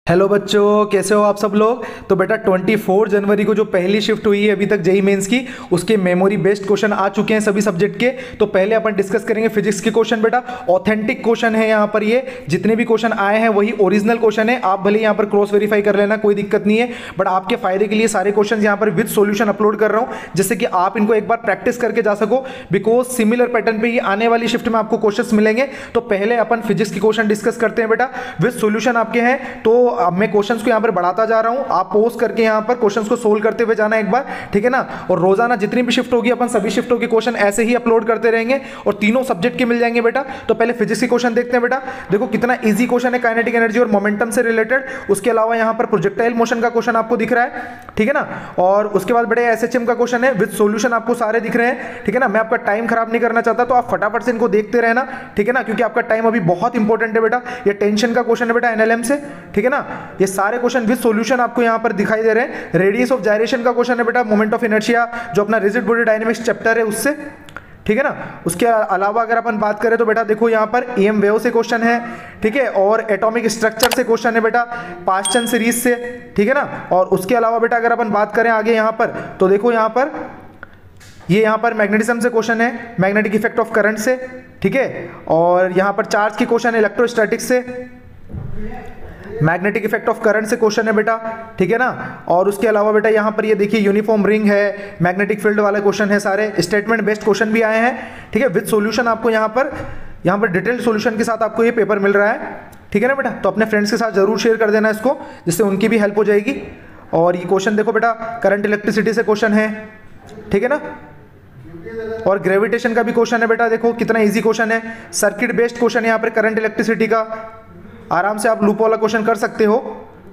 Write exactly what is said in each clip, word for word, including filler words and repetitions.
Hello बच्चों, कैसे हो आप सब लोग। तो बेटा चौबीस जनवरी को जो पहली शिफ्ट हुई है अभी तक जेई मेंस की, उसके मेमोरी बेस्ड क्वेश्चन आ चुके हैं सभी सब्जेक्ट के। तो पहले अपन डिस्कस करेंगे फिजिक्स के क्वेश्चन। बेटा ऑथेंटिक क्वेश्चन है यहाँ पर, ये जितने भी क्वेश्चन आए हैं वही ओरिजिनल क्वेश्चन है। आप भले यहाँ पर क्रॉस वेरीफाई कर लेना, कोई दिक्कत नहीं है, बट आपके फायदे के लिए सारे क्वेश्चन यहाँ पर विद सोल्यूशन अपलोड कर रहा हूँ, जिससे कि आप इनको एक बार प्रैक्टिस करके जा सको। बिकॉज सिमिलर पैटर्न पे ही आने वाली शिफ्ट में आपको क्वेश्चन मिलेंगे। तो पहले अपन फिजिक्स के क्वेश्चन डिस्कस करते हैं बेटा, विद सोल्यूशन आपके हैं। तो अब मैं क्वेश्चंस को यहाँ पर बढ़ाता जा रहा हूं, आप पोस्ट करके यहाँ पर क्वेश्चंस को सोल्व करते हुए जाना एक बार, ठीक है ना। और रोजाना जितनी भी शिफ्ट होगी अपन सभी शिफ्टों के क्वेश्चन ऐसे ही अपलोड करते रहेंगे और तीनों सब्जेक्ट के मिल जाएंगे बेटा। तो पहले फिजिक्स के क्वेश्चन देखते हैं बेटा। देखो कितना इजी क्वेश्चन है, काइनेटिक एनर्जी और मोमेंटम से रिलेटेड। उसके अलावा यहाँ पर प्रोजेक्टाइल मोशन का क्वेश्चन आपको दिख रहा है, ठीक है ना। और उसके बाद बड़े एसएचएम का क्वेश्चन है, विद सॉल्यूशन आपको सारे दिख रहे हैं, ठीक है ना। मैं आपका टाइम खराब नहीं करना चाहता, तो आप फटाफट से इनको देखते रहना, ठीक है ना, क्योंकि आपका टाइम अभी बहुत इंपॉर्टेंट है बेटा। ये टेंशन का क्वेश्चन है बेटा एनएलएम से, ठीक है ना। ये सारे क्वेश्चन विद सॉल्यूशन आपको यहां पर दिखाई दे रहे हैं। रेडियस ऑफ जायरेशन का क्वेश्चन है बेटा, मोमेंट ऑफ इनर्शिया जो अपना रिजिड बॉडी डायनेमिक्स चैप्टर है उससे, ठीक है ना। उसके अलावा अगर अपन बात करें तो बेटा देखो यहाँ पर ईएम वेव से क्वेश्चन है, ठीक है, और एटॉमिक स्ट्रक्चर से क्वेश्चन है बेटा, पास्चन सीरीज से, ठीक है ना। और उसके अलावा बेटा अगर अपन बात करें आगे यहाँ पर, तो देखो यहाँ पर ये यहाँ पर मैग्नेटिज्म से क्वेश्चन है, मैग्नेटिक इफेक्ट ऑफ करंट से, ठीक है। और यहाँ पर चार्ज की क्वेश्चन है इलेक्ट्रोस्टैटिक्स से, मैग्नेटिक इफेक्ट ऑफ करंट से क्वेश्चन है बेटा, ठीक है ना। और उसके अलावा बेटा यहाँ पर ये देखिए यूनिफॉर्म रिंग है, मैग्नेटिक फील्ड वाले क्वेश्चन है, सारे स्टेटमेंट बेस्ड क्वेश्चन भी आए हैं, ठीक है। विद सॉल्यूशन आपको यहाँ पर यहाँ पर डिटेल्ड सॉल्यूशन के साथ आपको ये पेपर मिल रहा है, ठीक है ना बेटा। तो अपने फ्रेंड्स के साथ जरूर शेयर कर देना इसको, जिससे उनकी भी हेल्प हो जाएगी। और ये क्वेश्चन देखो बेटा, करंट इलेक्ट्रिसिटी से क्वेश्चन है, ठीक है ना। और ग्रेविटेशन का भी क्वेश्चन है बेटा, देखो कितना इजी क्वेश्चन है, सर्किट बेस्ड क्वेश्चन है यहाँ पर करंट इलेक्ट्रिसिटी का। आराम से आप लूप वाला क्वेश्चन कर सकते हो।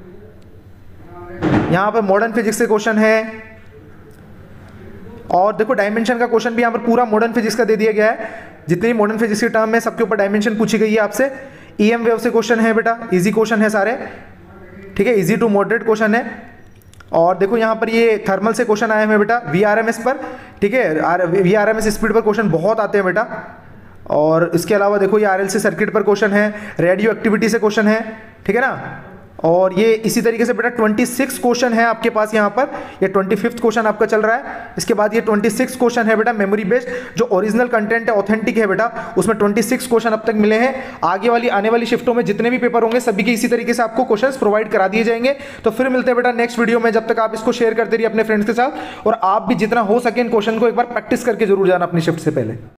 यहां पर मॉडर्न फिजिक्स से क्वेश्चन है, और देखो डायमेंशन का क्वेश्चन भी यहां पर पूरा मॉडर्न फिजिक्स का दे दिया गया है। जितनी मॉडर्न फिजिक्स के टर्म है सबके ऊपर डायमेंशन पूछी गई है आपसे। ईएम वेव से क्वेश्चन है बेटा, इजी क्वेश्चन है सारे, ठीक है, इजी टू मॉडरेट क्वेश्चन है। और देखो यहाँ पर ये थर्मल से क्वेश्चन आए हैं बेटा, वीआरएमएस पर, ठीक है, वीआरएमएस स्पीड पर क्वेश्चन बहुत आते हैं बेटा। और इसके अलावा देखो ये आरएलसी सर्किट पर क्वेश्चन है, रेडियो एक्टिविटी से क्वेश्चन है, ठीक है ना। और ये इसी तरीके से बेटा छब्बीस क्वेश्चन है आपके पास यहाँ पर, ये पच्चीसवां क्वेश्चन आपका चल रहा है। इसके बाद ये छब्बीस क्वेश्चन है बेटा मेमोरी बेस्ड, जो ओरिजिनल कंटेंट है ऑथेंटिक है बेटा, उसमें छब्बीस क्वेश्चन अब तक मिले हैं। आगे वाली आने वाली शिफ्टों में जितने भी पेपर होंगे सभी के इसी तरीके से आपको क्वेश्चंस प्रोवाइड करा दिए जाएंगे। तो फिर मिलते हैं बेटा नेक्स्ट वीडियो में, जब तक आप इसको शेयर करते रहिए अपने फ्रेंड्स के साथ, और आप भी जितना हो सके इन क्वेश्चन को एक बार प्रैक्टिस करके जरूर जाना अपनी शिफ्ट से पहले।